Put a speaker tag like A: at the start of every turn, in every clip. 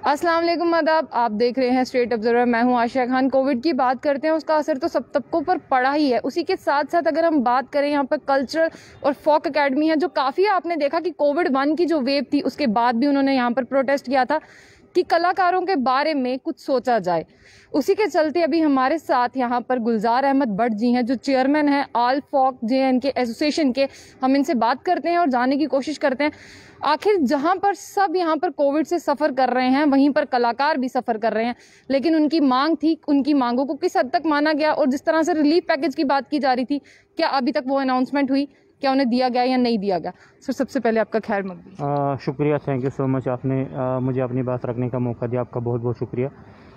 A: अस्सलाम वालेकुम आदाब, आप देख रहे हैं स्ट्रेट ऑब्जर्वर। मैं हूं आशिया खान। कोविड की बात करते हैं, उसका असर तो सब तबकों पर पड़ा ही है। उसी के साथ साथ अगर हम बात करें, यहाँ पर कल्चरल और फोक एकेडमी है जो काफ़ी, आपने देखा कि कोविड-1 की जो वेव थी उसके बाद भी उन्होंने यहाँ पर प्रोटेस्ट किया था कि कलाकारों के बारे में कुछ सोचा जाए। उसी के चलते अभी हमारे साथ यहाँ पर गुलजार अहमद भट्ट जी हैं जो चेयरमैन हैं ऑल फोक JNK एसोसिएशन के। हम इनसे बात करते हैं और जानने की कोशिश करते हैं आखिर जहाँ पर सब यहाँ पर कोविड से सफ़र कर रहे हैं वहीं पर कलाकार भी सफ़र कर रहे हैं, लेकिन उनकी मांग थी, उनकी मांगों को किस हद तक माना गया और जिस तरह से रिलीफ पैकेज की बात की जा रही थी, क्या अभी तक वो अनाउंसमेंट हुई, क्या उन्हें दिया गया या नहीं दिया गया? सर, सबसे पहले आपका खैर मकदम।
B: शुक्रिया, थैंक यू सो मच। आपने मुझे अपनी बात रखने का मौका दिया, आपका बहुत बहुत शुक्रिया।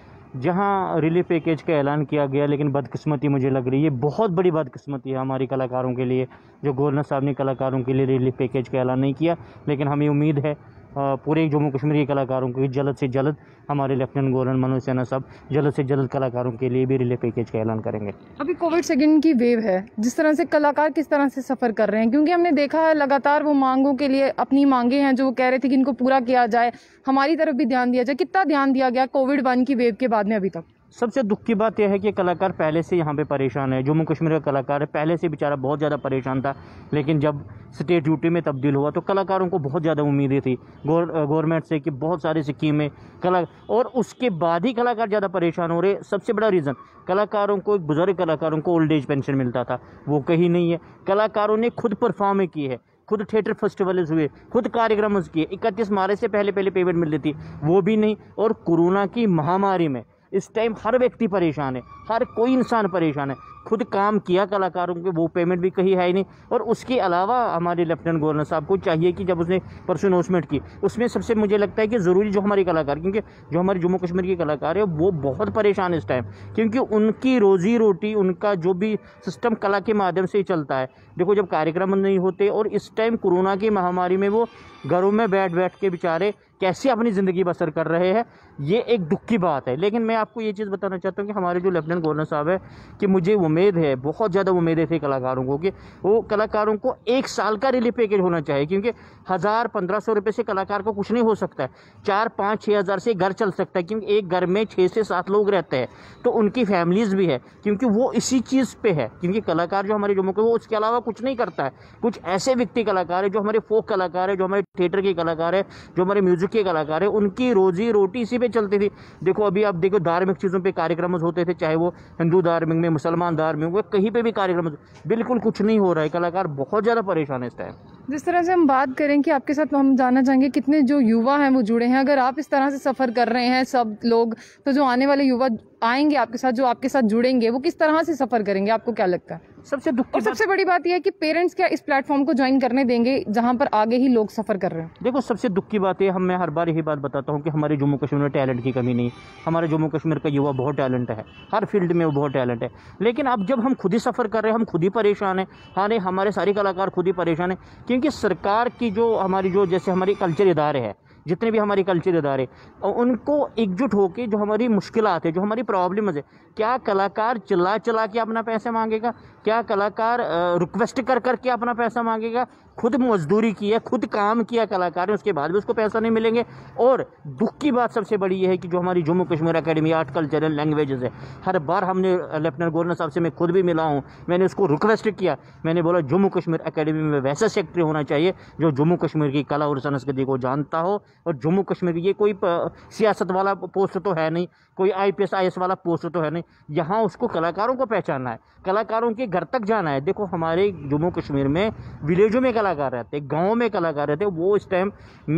B: जहां रिलीफ पैकेज का ऐलान किया गया, लेकिन बदकिस्मती मुझे लग रही है, बहुत बड़ी बदकिस्मती है हमारी कलाकारों के लिए जो गवर्नर साहब ने कलाकारों के लिए रिलीफ पैकेज का ऐलान नहीं किया। लेकिन हमें उम्मीद है पूरे जम्मू कश्मीर के कलाकारों को जल्द से जल्द हमारे लेफ्टिनेंट गवर्नर मनोज सिन्हा साहब जल्द से जल्द कलाकारों के लिए भी रिलीफ पैकेज का ऐलान करेंगे।
A: अभी कोविड सेकंड की वेव है, जिस तरह से कलाकार किस तरह से सफ़र कर रहे हैं, क्योंकि हमने देखा है लगातार वो मांगों के लिए अपनी मांगे हैं जो वो कह रहे थे कि इनको पूरा किया जाए, हमारी तरफ भी ध्यान दिया जाए। कितना ध्यान दिया गया कोविड-1 की वेव के बाद में अभी तक?
B: सबसे दुख की बात यह है कि कलाकार पहले से यहाँ पे परेशान है। जम्मू कश्मीर का कलाकार है, पहले से बेचारा बहुत ज़्यादा परेशान था, लेकिन जब स्टेट ड्यूटी में तब्दील हुआ तो कलाकारों को बहुत ज़्यादा उम्मीदें थी गवर्नमेंट से कि बहुत सारी स्कीमें और उसके बाद ही कलाकार ज़्यादा परेशान हो रहे। सबसे बड़ा रीज़न कलाकारों को, बुजुर्ग कलाकारों को ओल्ड एज पेंशन मिलता था, वो कहीं नहीं है। कलाकारों ने खुद परफॉर्म की है, खुद थिएटर फेस्टिवल्स हुए, खुद कार्यक्रम किए। 31 मार्च से पहले पेमेंट मिल रही थी, वो भी नहीं। और कोरोना की महामारी में इस टाइम हर व्यक्ति परेशान है, हर कोई इंसान परेशान है। खुद काम किया कलाकारों के, वो पेमेंट भी कहीं है ही नहीं। और उसके अलावा हमारे लेफ्टिनेंट गवर्नर साहब को चाहिए कि जब उसने परसों अनाउंसमेंट की, उसमें सबसे मुझे लगता है कि ज़रूरी जो हमारे कलाकार, क्योंकि जो हमारे जम्मू कश्मीर के कलाकार है वो बहुत परेशान है इस टाइम, क्योंकि उनकी रोज़ी रोटी, उनका जो भी सिस्टम कला के माध्यम से ही चलता है। देखो, जब कार्यक्रम नहीं होते और इस टाइम कोरोना की महामारी में वो घरों में बैठ बैठ के बेचारे कैसे अपनी ज़िंदगी बसर कर रहे हैं, ये एक दुख की बात है। लेकिन मैं आपको ये चीज़ बताना चाहता हूँ कि हमारे जो लेफ्टिनेंट गवर्नर साहब है, कि मुझे उम्मीद है, बहुत ज़्यादा उम्मीदें थी कलाकारों को कि वो कलाकारों को 1 साल का रिलीफ पैकेज होना चाहिए, क्योंकि 1000-1500 रुपये से कलाकार को कुछ नहीं हो सकता है। 4-5-6 हज़ार से घर चल सकता है, क्योंकि एक घर में 6 से 7 लोग रहते हैं, तो उनकी फैमिलीज़ भी है, क्योंकि वो इसी चीज़ पे है। क्योंकि कलाकार जो हमारे जम्मू के, वो उसके अलावा कुछ नहीं करता है। कुछ ऐसे व्यक्ति कलाकार है जो हमारे फोक कलाकार है, जो हमारे थिएटर के कलाकार है, जो हमारे म्यूजिक के कलाकार है, उनकी रोजी रोटी इसी पे चलती थी। देखो, अभी आप देखो, धार्मिक चीज़ों पे कार्यक्रम होते थे, चाहे वो हिंदू धार्मिक में, मुसलमान धार्मिक में, कहीं पे भी कार्यक्रम, बिल्कुल कुछ नहीं हो रहा है। कलाकार बहुत ज़्यादा परेशान है इस टाइम।
A: जिस तरह से हम बात करें कि आपके साथ हम जानना चाहेंगे कितने जो युवा हैं वो जुड़े हैं। अगर आप इस तरह से सफ़र कर रहे हैं सब लोग, तो जो आने वाले युवा आएंगे आपके साथ, जो आपके साथ जुड़ेंगे, वो किस तरह से सफ़र करेंगे, आपको क्या लगता है?
B: सबसे दुख
A: और सबसे बड़ी बात यह है कि पेरेंट्स क्या इस प्लेटफॉर्म को ज्वाइन करने देंगे जहां पर आगे ही लोग सफ़र कर रहे हैं?
B: देखो, सबसे दुख की बात है, मैं हर बार यही बात बताता हूँ कि हमारे जम्मू कश्मीर में टैलेंट की कमी नहीं। हमारे जम्मू कश्मीर का युवा बहुत टैलेंट है, हर फील्ड में वो बहुत टैलेंट है। लेकिन अब जब हम खुद ही सफ़र कर रहे हैं, हम खुद ही परेशान हैं। हाँ, नहीं, हमारे सारे कलाकार खुद ही परेशान हैं, क्योंकि सरकार की जो हमारी, जो जैसे हमारी कल्चर इदारे हैं, जितने भी हमारी कल्चर इदारे, उनको एकजुट होकर जो हमारी मुश्किलात है, जो हमारी प्रॉब्लम्स है, क्या कलाकार चिल्ला चिल्ला के अपना पैसा मांगेगा? क्या कलाकार रिक्वेस्ट कर करके अपना पैसा मांगेगा? खुद मजदूरी की है, खुद काम किया कलाकार ने, उसके बाद भी उसको पैसा नहीं मिलेंगे। और दुख की बात सबसे बड़ी ये है कि जो हमारी Jammu Kashmir academy art cultural languages है, हर बार हमने लेफ्टिनेंट गवर्नर साहब से, मैं खुद भी मिला हूँ, मैंने उसको रिक्वेस्ट किया, मैंने बोला जम्मू कश्मीर एकेडमी में वैसा सेक्रेटरी होना चाहिए जो जम्मू कश्मीर की कला और संस्कृति को जानता हो। और जम्मू कश्मीर की, ये कोई सियासत वाला पोस्ट तो है नहीं, कोई IPS IAS वाला पोस्ट तो है नहीं, यहाँ उसको कलाकारों को पहचानना है, कलाकारों के घर तक जाना है। देखो, हमारे जम्मू कश्मीर में विलेजों में कलाकार रहते हैं, गाँव में कलाकार रहते हैं। वो इस टाइम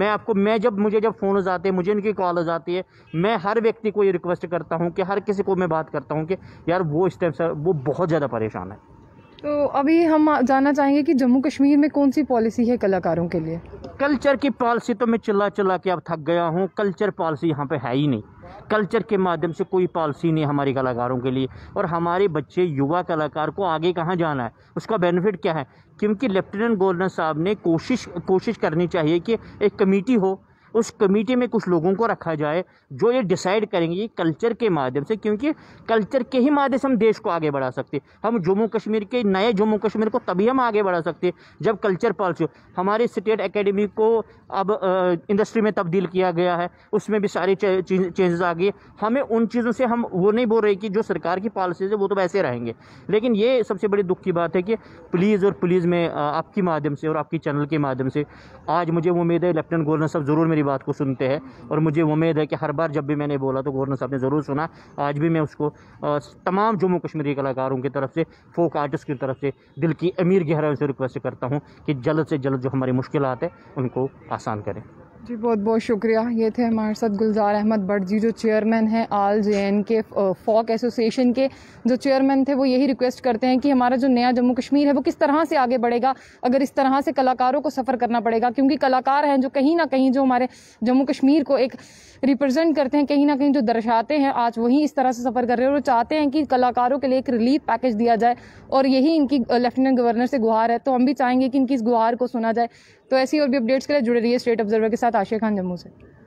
B: मुझे जब फ़ोन आते हैं, मुझे इनकी कॉल आती है, मैं हर व्यक्ति को ये रिक्वेस्ट करता हूँ कि हर किसी को मैं बात करता हूँ कि यार वो इस टाइम सर वो बहुत ज़्यादा परेशान है।
A: तो अभी हम जानना चाहेंगे कि जम्मू कश्मीर में कौन सी पॉलिसी है कलाकारों के लिए?
B: कल्चर की पॉलिसी तो मैं चिल्ला चिल्ला के अब थक गया हूँ। कल्चर पॉलिसी यहाँ पे है ही नहीं। कल्चर के माध्यम से कोई पॉलिसी नहीं हमारी कलाकारों के लिए। और हमारे बच्चे, युवा कलाकार को आगे कहाँ जाना है, उसका बेनिफिट क्या है? क्योंकि लेफ्टिनेंट गवर्नर साहब ने कोशिश करनी चाहिए कि एक कमेटी हो, उस कमेटी में कुछ लोगों को रखा जाए जो ये डिसाइड करेंगे कल्चर के माध्यम से, क्योंकि कल्चर के ही माध्यम से हम देश को आगे बढ़ा सकते हैं। हम जम्मू कश्मीर के नए जम्मू कश्मीर को तभी हम आगे बढ़ा सकते हैं जब कल्चर पॉलिसी। हमारे स्टेट एकेडमी को अब इंडस्ट्री में तब्दील किया गया है, उसमें भी सारी चेंजेस आ गई। हमें उन चीज़ों से हम वो नहीं बोल रहे कि जो सरकार की पॉलिसीज है वो तो वैसे रहेंगे, लेकिन ये सबसे बड़ी दुख की बात है कि प्लीज़ मैं आपकी माध्यम से और आपकी चैनल के माध्यम से आज मुझे उम्मीद है लेफ्टिनेंट गवर्नर साहब ज़रूर मेरी बात को सुनते हैं, और मुझे उम्मीद है कि हर बार जब भी मैंने बोला तो गवर्नर साहब ने ज़रूर सुना। आज भी मैं उसको तमाम जम्मू कश्मीरी कलाकारों की तरफ से, फोक आर्टिस्ट की तरफ से दिल की अमीर गहराई से रिक्वेस्ट करता हूँ कि जल्द से जल्द जो हमारी मुश्किलात है उनको आसान करें।
A: जी बहुत बहुत शुक्रिया। ये थे हमारे साथ गुलजार अहमद भट्ट जी, जो चेयरमैन हैं आल JN के फोक एसोसिएशन के जो चेयरमैन थे। वो यही रिक्वेस्ट करते हैं कि हमारा जो नया जम्मू कश्मीर है वो किस तरह से आगे बढ़ेगा अगर इस तरह से कलाकारों को सफ़र करना पड़ेगा, क्योंकि कलाकार हैं जो कहीं ना कहीं जो हमारे जम्मू कश्मीर को एक रिप्रेजेंट करते हैं, कहीं ना कहीं जो दर्शाते हैं, आज वही इस तरह से सफ़र कर रहे हैं और वो चाहते हैं कि कलाकारों के लिए एक रिलीफ पैकेज दिया जाए, और यही इनकी लेफ्टिनेंट गवर्नर से गुहार है। तो हम भी चाहेंगे कि इनकी इस गुहार को सुना जाए। तो ऐसी और भी अपडेट्स के लिए जुड़े रहिए स्टेट ऑब्जर्वर के साथ। आशिया खान, जम्मू से।